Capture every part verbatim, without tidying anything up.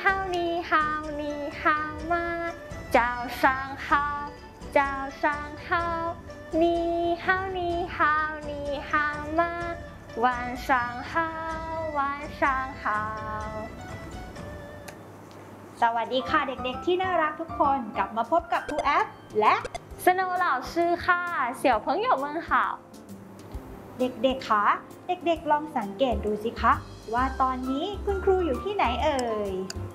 好你好你好吗早上好早上好你好你好你好吗晚上好晚上好สวัสดีค่ะเด็กๆที่น่ารักทุกคนกลับมาพบกับครูแอปและสโนว์老师ค่ะ小朋友们好เด็กๆคะเด็กๆลองสังเกตดูสิคะว่าตอนนี้คุณครูอยู่ที่ไหนเอ่ย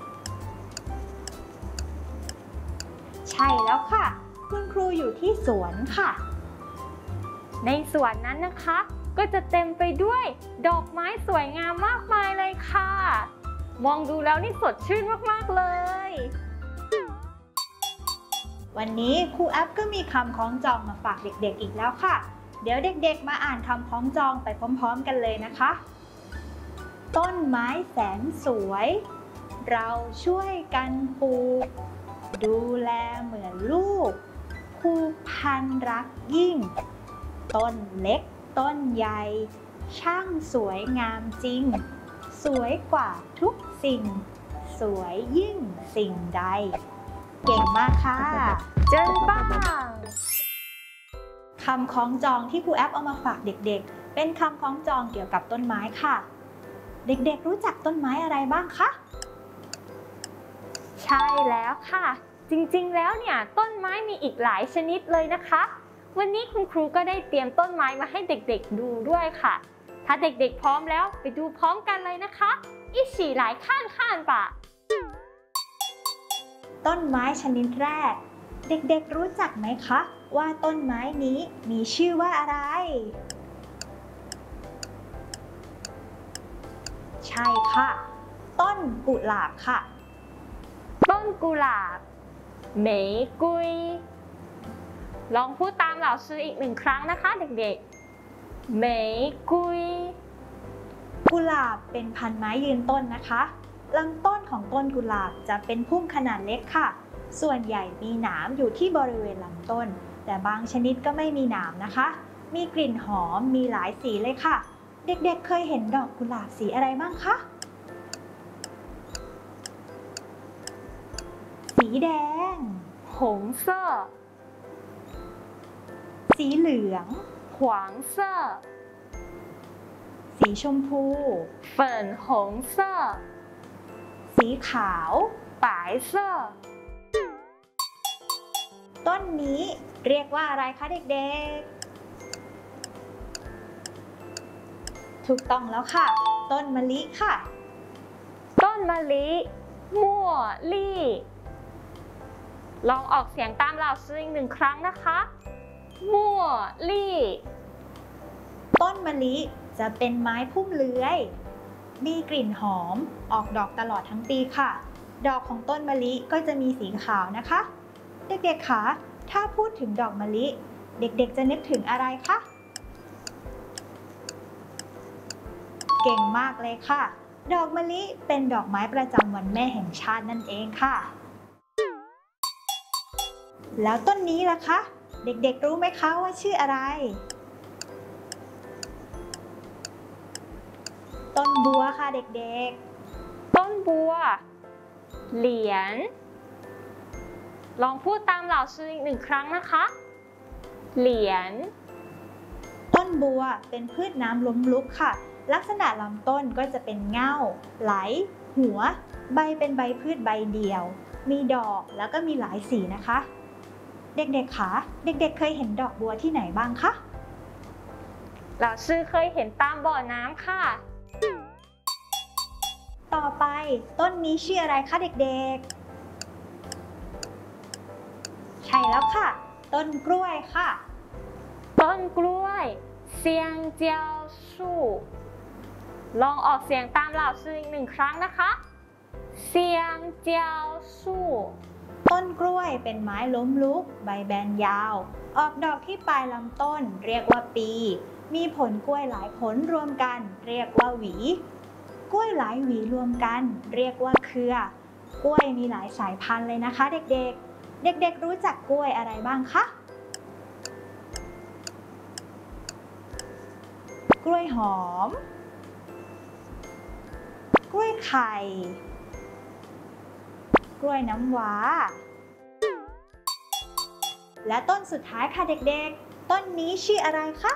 ใช่แล้วค่ะคุณครูอยู่ที่สวนค่ะในสวนนั้นนะคะก็จะเต็มไปด้วยดอกไม้สวยงามมากมายเลยค่ะมองดูแล้วนี่สดชื่นมากๆเลยวันนี้ครูแอปก็มีคำคล้องจองมาฝากเด็กๆอีกแล้วค่ะเดี๋ยวเด็กๆมาอ่านคำคล้องจองไปพร้อมๆกันเลยนะคะต้นไม้แสนสวยเราช่วยกันปลูกดูแลเหมือนลูกผูกพันรักยิ่งต้นเล็กต้นใหญ่ช่างสวยงามจริงสวยกว่าทุกสิ่งสวยยิ่งสิ่งใดเก่งมากค่ะ真棒คำคล้องจองที่ครูแอปเอามาฝากเด็กๆเป็นคำคล้องจองเกี่ยวกับต้นไม้ค่ะเด็กๆรู้จักต้นไม้อะไรบ้างคะใช่แล้วค่ะจริงๆแล้วเนี่ยต้นไม้มีอีกหลายชนิดเลยนะคะวันนี้คุณครูก็ได้เตรียมต้นไม้มาให้เด็กๆดูด้วยค่ะถ้าเด็กๆพร้อมแล้วไปดูพร้อมกันเลยนะคะ一起来看看吧ต้นไม้ชนิดแรกเด็กๆรู้จักไหมคะว่าต้นไม้นี้มีชื่อว่าอะไรใช่ค่ะต้นกุหลาบค่ะต้นกุหลาบ玫瑰ลองพูดตามเหล่าซื้ออีกหนึ่งครั้งนะคะเด็กๆ玫瑰กุหลาบเป็นพันธุ์ไม้ยืนต้นนะคะลำต้นของต้นกุหลาบจะเป็นพุ่มขนาดเล็กค่ะส่วนใหญ่มีหนามอยู่ที่บริเวณลำต้นแต่บางชนิดก็ไม่มีหนามนะคะมีกลิ่นหอมมีหลายสีเลยค่ะเด็กๆ เ, เคยเห็นดอกกุหลาบสีอะไรบ้างคะสีแดง红色สีเหลือง黄色สีชมพู粉红色สีขาว白色ต้นนี้เรียกว่าอะไรคะเด็กๆถูกต้องแล้วค่ะต้นมะลิค่ะต้นมะลิมั่วลี่ลองออกเสียงตามเหล่าซื้ออีกหนึ่งครั้งนะคะมั่วลี่ต้นมะลิจะเป็นไม้พุ่มเลื้อยมีกลิ่นหอมออกดอกตลอดทั้งปีค่ะดอกของต้นมะลิก็จะมีสีขาวนะคะเด็กๆคะถ้าพูดถึงดอกมะลิเด็กๆจะนึกถึงอะไรคะเก่งมากเลยค่ะดอกมะลิเป็นดอกไม้ประจำวันแม่แห่งชาตินั่นเองค่ะแล้วต้นนี้ล่ะคะเด็กๆรู้ไหมคะว่าชื่ออะไรต้นบัวค่ะเด็กๆต้นบัวเหรียญลองพูดตามเหล่าซื้ออีกหนึ่งครั้งนะคะเหรียญต้นบัวเป็นพืชน้ำล้มลุกค่ะลักษณะลำต้นก็จะเป็นเง่าไหลหัวใบเป็นใบพืชใบเดียวมีดอกแล้วก็มีหลายสีนะคะเด็กๆคะเด็กๆเคยเห็นดอกบัวที่ไหนบ้างคะเหล่าซื้อเคยเห็นตามบ่อน้ำค่ะต่อไปต้นนี้ชื่ออะไรคะเด็กๆใช่แล้วค่ะต้นกล้วยค่ะต้นกล้วยเซียงเจียวสู้ลองออกเสียงตามเหล่าซื้ออีกหนึ่งครั้งนะคะเซียงเจียวสู้ต้นกล้วยเป็นไม้ล้มลุกใบแบนยาวออกดอกที่ปลายลำต้นเรียกว่าปีมีผลกล้วยหลายผลรวมกันเรียกว่าหวีกล้วยหลายหวีรวมกันเรียกว่าเครือกล้วยมีหลายสายพันธุ์เลยนะคะเด็กๆเด็กๆรู้จักกล้วยอะไรบ้างคะกล้วยหอมกล้วยไข่กล้วยน้ำว้าและต้นสุดท้ายค่ะเด็กๆต้นนี้ชื่ออะไรคะ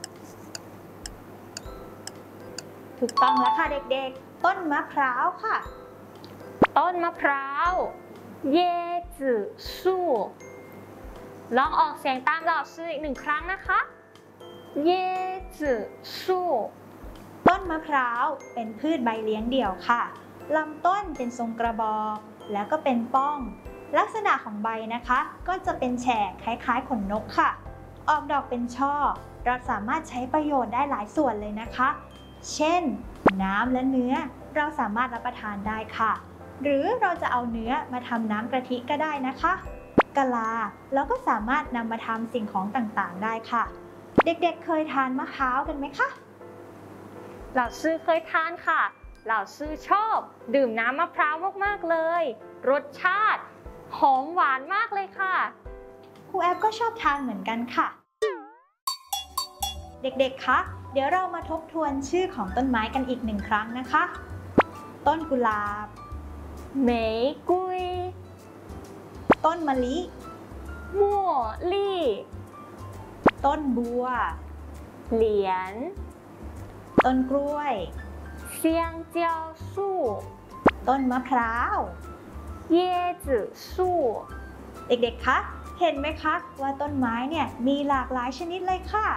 ถูกต้องแล้วค่ะเด็กๆต้นมะพร้าวค่ะต้นมะพร้าวเยจื่อสู้ลองออกเสียงตามเราชื่ออีกหนึ่งครั้งนะคะเยจื่อสู้ต้นมะพร้าวเป็นพืชใบเลี้ยงเดี่ยวค่ะลำต้นเป็นทรงกระบอกแล้วก็เป็นป้องลักษณะของใบนะคะก็จะเป็นแฉกคล้ายๆขนนกค่ะออกดอกเป็นช่อเราสามารถใช้ประโยชน์ได้หลายส่วนเลยนะคะเช่นน้ำและเนื้อเราสามารถรับประทานได้ค่ะหรือเราจะเอาเนื้อมาทำน้ำกะทิก็ได้นะคะกะลาเราก็สามารถนำมาทำสิ่งของต่างๆได้ค่ะเด็กๆเคยทานมะพร้าวกันไหมคะเหล่าซื้อเคยทานค่ะเหล่าซื้อชอบดื่มน้ำมะพร้าวมากๆเลยรสชาติหอมหวานมากเลยค่ะครูแอฟก็ชอบทานเหมือนกันค่ะเด็กๆคะเดี๋ยวเรามาทบทวนชื่อของต้นไม้กันอีกหนึ่งครั้งนะคะต้นกุหลาบเมยกุยต้นมะลิมั่วลี่ต้นบัวเหรียญต้นกล้วยเซียงเจียวสู้ต้นมะพร้าวเย่จื่อสู้เด็กๆคะเห็นไหมคะว่าต้นไม้เนี่ยมีหลากหลายชนิดเลยค่ะ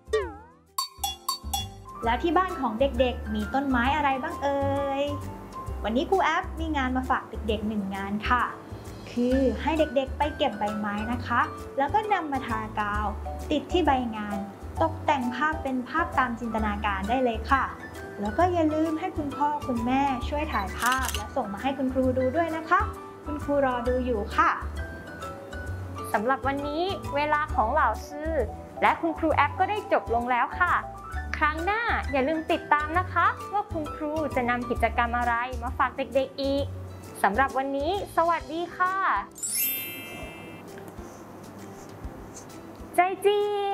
แล้วที่บ้านของเด็กๆมีต้นไม้อะไรบ้างเอ่ยวันนี้ครูแอฟมีงานมาฝากเด็กๆหนึ่งงานค่ะคือให้เด็กๆไปเก็บใบไม้นะคะแล้วก็นำมาทากาวติดที่ใบงานตกแต่งภาพเป็นภาพตามจินตนาการได้เลยค่ะแล้วก็อย่าลืมให้คุณพ่อคุณแม่ช่วยถ่ายภาพและส่งมาให้คุณครูดูด้วยนะคะคุณครูรอดูอยู่ค่ะสำหรับวันนี้เวลาของเหล่าซื่อและคุณครูแอฟก็ได้จบลงแล้วค่ะครั้งหน้าอย่าลืมติดตามนะคะว่าคุณครูจะนำกิจกรรมอะไรมาฝากเด็กๆอีกสำหรับวันนี้สวัสดีค่ะใจเจีย